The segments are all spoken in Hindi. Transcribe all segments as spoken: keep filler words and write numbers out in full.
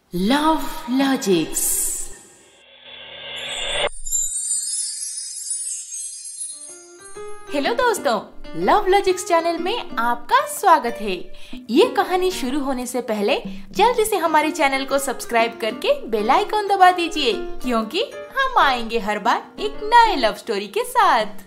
Love logics. हेलो दोस्तों, लव लॉजिक्स चैनल में आपका स्वागत है। ये कहानी शुरू होने से पहले जल्दी से हमारे चैनल को सब्सक्राइब करके बेल आइकन दबा दीजिए, क्योंकि हम आएंगे हर बार एक नए लव स्टोरी के साथ।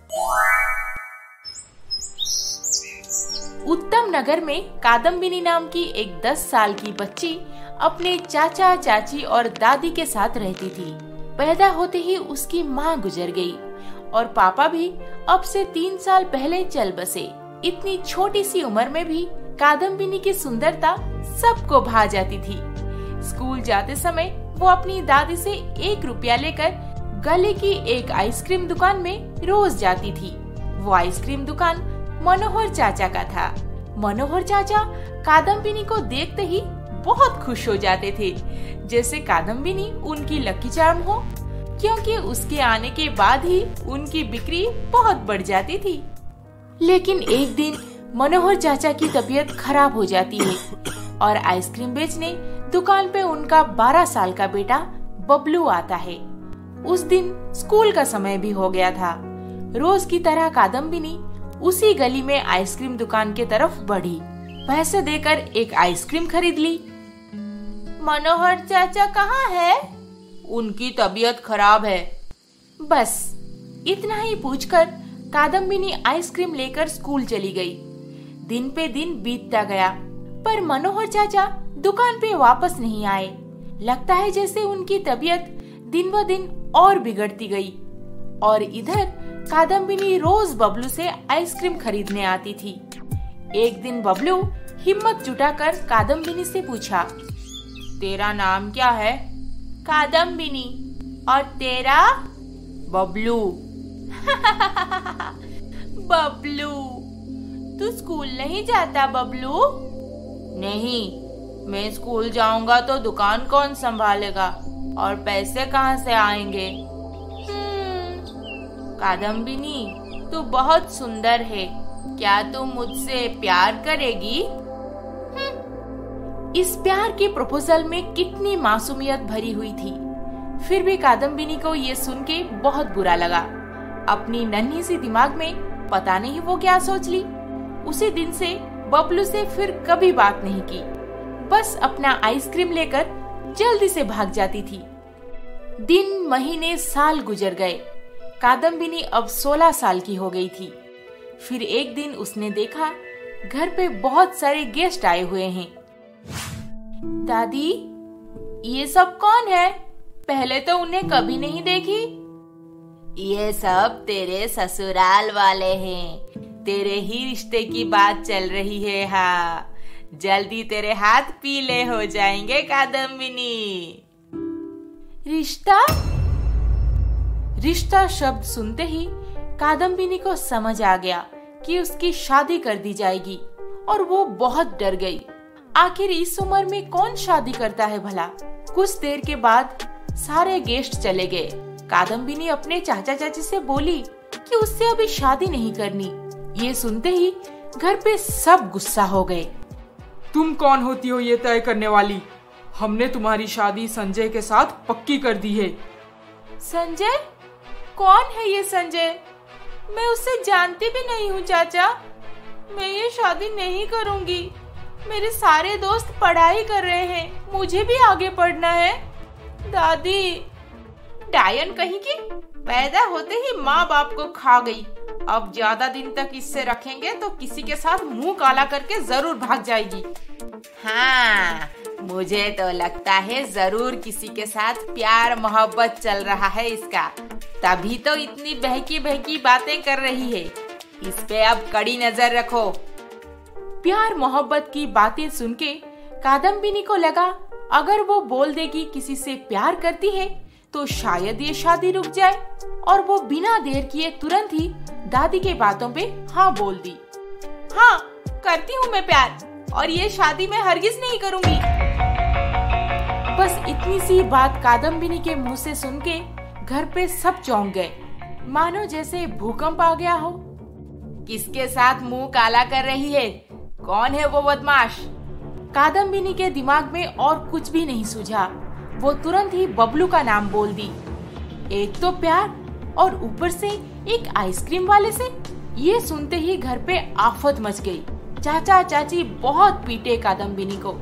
उत्तम नगर में कादम्बिनी नाम की एक दस साल की बच्ची अपने चाचा चाची और दादी के साथ रहती थी। पैदा होते ही उसकी माँ गुजर गई और पापा भी अब से तीन साल पहले चल बसे। इतनी छोटी सी उम्र में भी कादम्बिनी की सुंदरता सबको भा जाती थी। स्कूल जाते समय वो अपनी दादी से एक रुपया लेकर गले की एक आइसक्रीम दुकान में रोज जाती थी। वो आइसक्रीम दुकान मनोहर चाचा का था। मनोहर चाचा कादम्बिनी को देखते ही बहुत खुश हो जाते थे, जैसे कादम्बिनी उनकी लकी चार्म हो, क्योंकि उसके आने के बाद ही उनकी बिक्री बहुत बढ़ जाती थी। लेकिन एक दिन मनोहर चाचा की तबीयत खराब हो जाती है और आइसक्रीम बेचने दुकान पे उनका बारह साल का बेटा बबलू आता है। उस दिन स्कूल का समय भी हो गया था। रोज की तरह कादम्बिनी उसी गली में आइसक्रीम दुकान के तरफ बढ़ी। पैसे देकर एक आइसक्रीम खरीद ली। मनोहर चाचा कहाँ है? उनकी तबीयत खराब है। बस इतना ही पूछकर कादम्बिनी आइसक्रीम लेकर स्कूल चली गई। दिन पे दिन बीतता गया, पर मनोहर चाचा दुकान पे वापस नहीं आए। लगता है जैसे उनकी तबीयत दिन ब दिन और बिगड़ती गई। और इधर कादम्बिनी रोज बबलू से आइसक्रीम खरीदने आती थी। एक दिन बबलू हिम्मत जुटाकर कादम्बिनी से पूछा, तेरा नाम क्या है? कादम्बिनी। और तेरा? बबलू। बबलू, तू स्कूल नहीं जाता बबलू? नहीं, मैं स्कूल जाऊंगा तो दुकान कौन संभालेगा और पैसे कहाँ से आएंगे? कादम्बिनी, तू बहुत सुंदर है, क्या तू मुझसे प्यार करेगी? इस प्यार के प्रपोजल में कितनी मासूमियत भरी हुई थी। फिर भी कादम्बिनी को ये सुन के बहुत बुरा लगा। अपनी नन्ही सी दिमाग में पता नहीं वो क्या सोच ली। उसी दिन से बबलू से फिर कभी बात नहीं की। बस अपना आइसक्रीम लेकर जल्दी से भाग जाती थी। दिन महीने साल गुजर गए। कादम्बिनी अब सोलह साल की हो गई थी। फिर एक दिन उसने देखा घर पे बहुत सारे गेस्ट आए हुए हैं। दादी, ये सब कौन है? पहले तो उन्हें कभी नहीं देखी। ये सब तेरे ससुराल वाले हैं। तेरे ही रिश्ते की बात चल रही है। हाँ, जल्दी तेरे हाथ पीले हो जाएंगे कादम्बिनी। रिश्ता? रिश्ता शब्द सुनते ही कादम्बिनी को समझ आ गया कि उसकी शादी कर दी जाएगी और वो बहुत डर गई। आखिर इस उम्र में कौन शादी करता है भला? कुछ देर के बाद सारे गेस्ट चले गए। कादम्बिनी अपने चाचा चाची से बोली कि उससे अभी शादी नहीं करनी। ये सुनते ही घर पे सब गुस्सा हो गए। तुम कौन होती हो ये तय करने वाली? हमने तुम्हारी शादी संजय के साथ पक्की कर दी है। संजय? कौन है ये संजय? मैं उससे जानती भी नहीं हूँ चाचा। मैं ये शादी नहीं करूँगी। मेरे सारे दोस्त पढ़ाई कर रहे हैं, मुझे भी आगे पढ़ना है। दादी, डायन कहीं की, पैदा होते ही माँ बाप को खा गई। अब ज्यादा दिन तक इससे रखेंगे तो किसी के साथ मुंह काला करके जरूर भाग जाएगी। हाँ, मुझे तो लगता है जरूर किसी के साथ प्यार मोहब्बत चल रहा है इसका, तभी तो इतनी बहकी बहकी बातें कर रही है। इस पे अब कड़ी नजर रखो। प्यार मोहब्बत की बातें सुन के कादम्बिनी को लगा अगर वो बोल देगी किसी से प्यार करती है तो शायद ये शादी रुक जाए, और वो बिना देर किए तुरंत ही दादी के बातों पे हाँ बोल दी। हाँ, करती हूँ मैं प्यार, और ये शादी मैं हरगिज नहीं करूँगी। बस इतनी सी बात कादम्बिनी के मुंह से सुन के घर पे सब चौंक गए, मानो जैसे भूकंप आ गया हो। किसके साथ मुंह काला कर रही है? कौन है वो बदमाश? कादम्बिनी के दिमाग में और कुछ भी नहीं सूझा। वो तुरंत ही बबलू का नाम बोल दी। एक तो प्यार और ऊपर से एक आइसक्रीम वाले से। ये सुनते ही घर पे आफत मच गई। चाचा चाची बहुत पीटे कादम्बिनी को।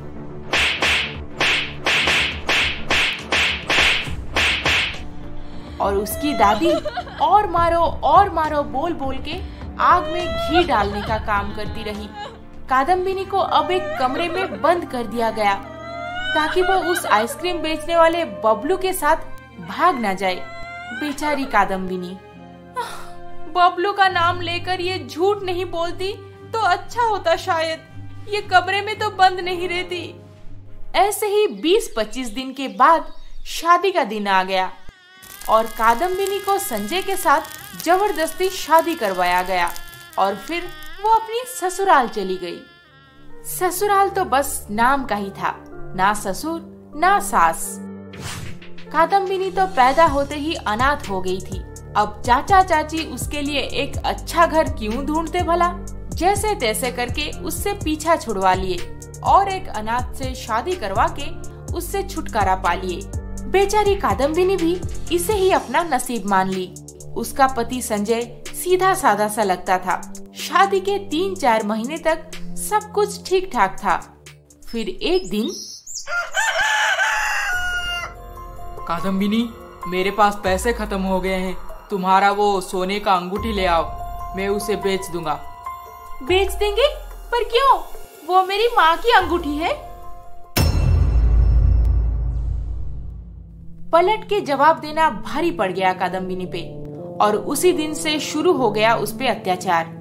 और उसकी दादी और मारो और मारो बोल बोल के आग में घी डालने का काम करती रही। कादम्बिनी को अब एक कमरे में बंद कर दिया गया ताकि वो उस आइसक्रीम बेचने वाले बबलू के साथ भाग ना जाए। बेचारी कादम्बिनी। बबलू का नाम लेकर ये झूठ नहीं बोलती तो अच्छा होता शायद। ये कमरे में तो बंद नहीं रहती। ऐसे ही बीस पच्चीस दिन के बाद शादी का दिन आ गया और कादम्बिनी को संजय के साथ जबरदस्ती शादी करवाया गया और फिर वो अपनी ससुराल चली गई। ससुराल तो बस नाम का ही था, ना ससुर ना सास। कादम्बिनी तो पैदा होते ही अनाथ हो गई थी। अब चाचा चाची उसके लिए एक अच्छा घर क्यों ढूंढते भला। जैसे तैसे करके उससे पीछा छुड़वा लिए और एक अनाथ से शादी करवा के उससे छुटकारा पा लिए। बेचारी कादम्बिनी भी इसे ही अपना नसीब मान ली। उसका पति संजय सीधा साधा सा लगता था। शादी के तीन चार महीने तक सब कुछ ठीक ठाक था। फिर एक दिन, कादम्बिनी, मेरे पास पैसे खत्म हो गए हैं, तुम्हारा वो सोने का अंगूठी ले आओ, मैं उसे बेच दूंगा। बेच देंगे? पर क्यों? वो मेरी माँ की अंगूठी है। पलट के जवाब देना भारी पड़ गया कादम्बिनी पे और उसी दिन से शुरू हो गया उस पे अत्याचार।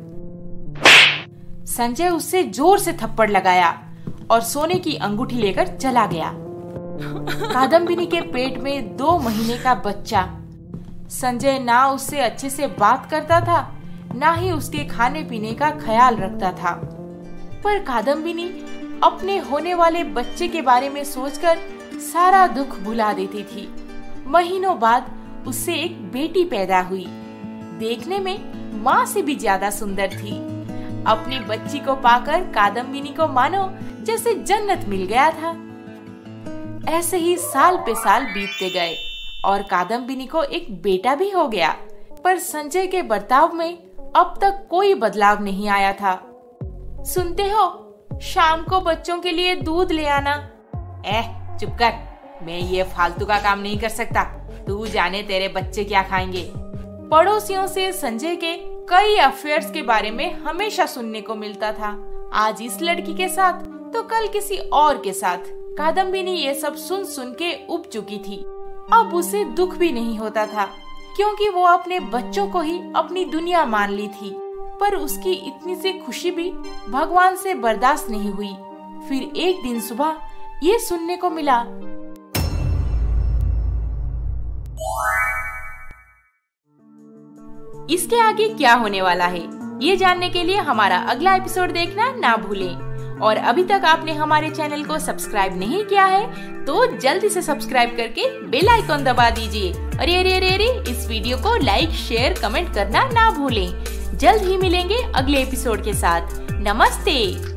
संजय उससे जोर से थप्पड़ लगाया और सोने की अंगूठी लेकर चला गया। कादम्बिनी के पेट में दो महीने का बच्चा। संजय ना उससे अच्छे से बात करता था, ना ही उसके खाने पीने का ख्याल रखता था। पर कादम्बिनी अपने होने वाले बच्चे के बारे में सोचकर सारा दुख भुला देती थी। महीनों बाद उससे एक बेटी पैदा हुई। देखने में माँ से भी ज्यादा सुंदर थी। अपनी बच्ची को पाकर कादम्बिनी को मानो जैसे जन्नत मिल गया था। ऐसे ही साल पे साल बीतते गए और कादम्बिनी को एक बेटा भी हो गया। पर संजय के बर्ताव में अब तक कोई बदलाव नहीं आया था। सुनते हो, शाम को बच्चों के लिए दूध ले आना। एह, चुप कर, मैं ये फालतू का काम नहीं कर सकता। तू जाने तेरे बच्चे क्या खाएंगे। पड़ोसियों से संजय के कई अफेयर्स के बारे में हमेशा सुनने को मिलता था। आज इस लड़की के साथ तो कल किसी और के साथ। कादम्बिनी ये सब सुन सुन के उब चुकी थी। अब उसे दुख भी नहीं होता था क्योंकि वो अपने बच्चों को ही अपनी दुनिया मान ली थी। पर उसकी इतनी सी खुशी भी भगवान से बर्दाश्त नहीं हुई। फिर एक दिन सुबह ये सुनने को मिला, इसके आगे क्या होने वाला है ये जानने के लिए हमारा अगला एपिसोड देखना ना भूलें। और अभी तक आपने हमारे चैनल को सब्सक्राइब नहीं किया है तो जल्दी से सब्सक्राइब करके बेल आइकॉन दबा दीजिए। अरे अरे अरे अरे इस वीडियो को लाइक शेयर कमेंट करना ना भूलें। जल्द ही मिलेंगे अगले एपिसोड के साथ। नमस्ते।